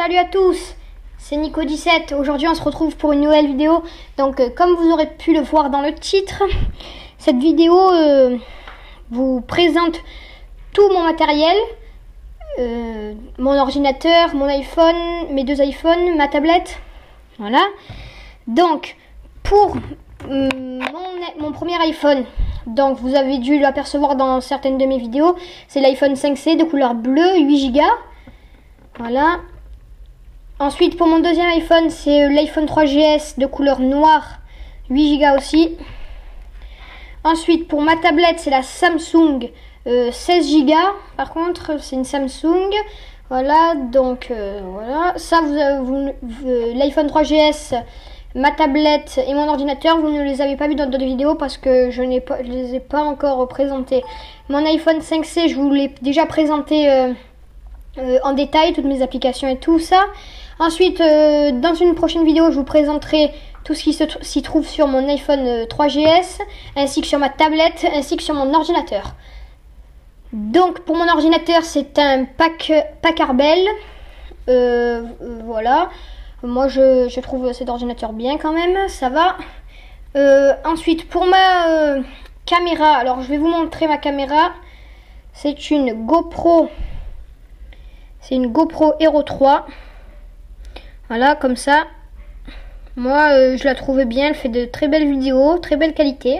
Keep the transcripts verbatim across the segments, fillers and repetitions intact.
Salut à tous, c'est Nico dix-sept. Aujourd'hui on se retrouve pour une nouvelle vidéo. Donc euh, comme vous aurez pu le voir dans le titre, cette vidéo euh, vous présente tout mon matériel, euh, mon ordinateur, mon iPhone, mes deux iPhones, ma tablette. Voilà. Donc pour euh, mon, mon premier iPhone, donc vous avez dû l'apercevoir dans certaines de mes vidéos, c'est l'iPhone cinq C de couleur bleue, huit giga. Voilà. Ensuite, pour mon deuxième iPhone, c'est l'iPhone trois G S de couleur noire, huit giga aussi. Ensuite, pour ma tablette, c'est la Samsung euh, seize giga. Par contre, c'est une Samsung. Voilà, donc euh, voilà. Ça, vous, vous, vous l'iPhone trois G S, ma tablette et mon ordinateur, vous ne les avez pas vus dans d'autres vidéos parce que je ne les ai pas encore présentés. Mon iPhone cinq C, je vous l'ai déjà présenté euh, euh, en détail, toutes mes applications et tout ça. Ensuite, euh, dans une prochaine vidéo, je vous présenterai tout ce qui s'y trouve sur mon iPhone trois G S, ainsi que sur ma tablette, ainsi que sur mon ordinateur. Donc, pour mon ordinateur, c'est un pack, Packard Bell. Euh, voilà. Moi, je, je trouve cet ordinateur bien quand même, ça va. Euh, ensuite, pour ma euh, caméra, alors je vais vous montrer ma caméra. C'est une GoPro. C'est une GoPro Hero trois. Voilà, comme ça. Moi, euh, je la trouve bien. Elle fait de très belles vidéos, très belle qualité.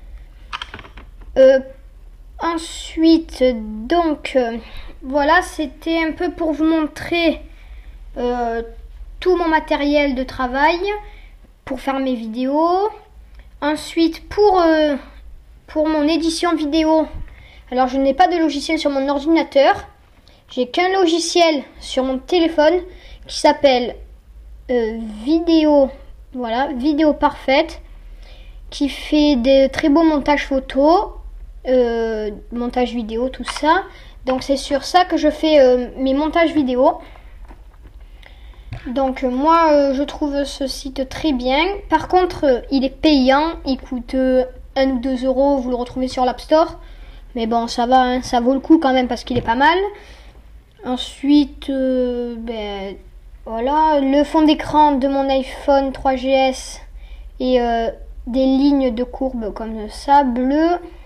Euh, ensuite, donc, euh, voilà, c'était un peu pour vous montrer euh, tout mon matériel de travail pour faire mes vidéos. Ensuite, pour, euh, pour mon édition vidéo, alors je n'ai pas de logiciel sur mon ordinateur. J'ai qu'un logiciel sur mon téléphone qui s'appelle Euh, vidéo, voilà, vidéo parfaite, qui fait des très beaux montages photo, euh, montage vidéo, tout ça. Donc c'est sur ça que je fais euh, mes montages vidéo. Donc euh, moi euh, je trouve ce site très bien. Par contre euh, il est payant, il coûte euh, un ou deux euros, vous le retrouvez sur l'App Store. Mais bon, ça va, hein, ça vaut le coup quand même parce qu'il est pas mal. Ensuite, euh, ben voilà, le fond d'écran de mon iPhone trois G S et euh, des lignes de courbe comme ça, bleu.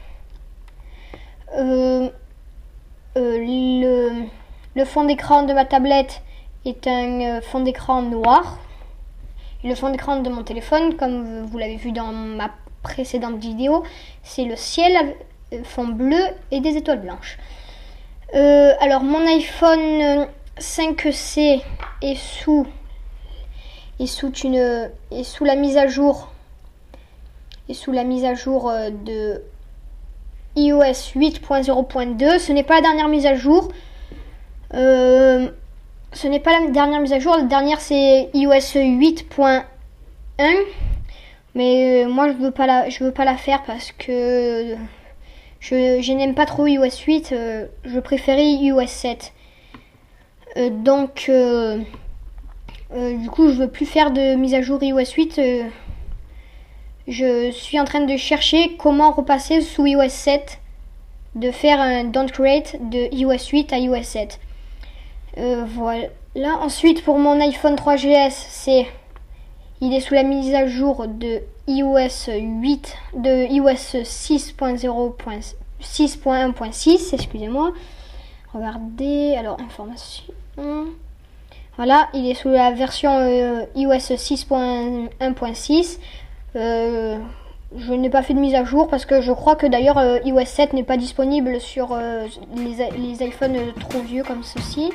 Euh, euh, le, le fond d'écran de ma tablette est un euh, fond d'écran noir. Et le fond d'écran de mon téléphone, comme vous l'avez vu dans ma précédente vidéo, c'est le ciel, euh, fond bleu et des étoiles blanches. Euh, alors mon iPhone cinq C est sous est sous une est sous la mise à jour est sous la mise à jour de i O S huit point zéro point deux. Ce n'est pas la dernière mise à jour. Euh, ce n'est pas la dernière mise à jour. La dernière c'est i O S huit point un. Mais euh, moi je veux pas la je veux pas la faire parce que je, je n'aime pas trop i O S huit. Euh, je préférais i O S sept. Euh, donc, euh, euh, du coup, je veux plus faire de mise à jour i O S huit. Euh, je suis en train de chercher comment repasser sous i O S sept, de faire un downgrade de i O S huit à i O S sept. Euh, voilà. Ensuite, pour mon iPhone trois G S, c'est, il est sous la mise à jour de i O S huit, de i O S six point zéro point six point un point six, excusez-moi. Regardez, alors information. Voilà, il est sous la version euh, i O S six point un point six. Euh, je n'ai pas fait de mise à jour parce que je crois que d'ailleurs euh, i O S sept n'est pas disponible sur euh, les, les iPhones trop vieux comme ceci.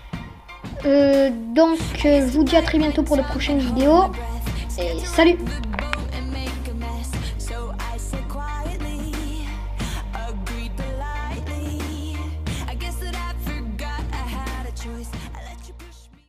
Euh, donc, euh, je vous dis à très bientôt pour de prochaines vidéos. Et salut!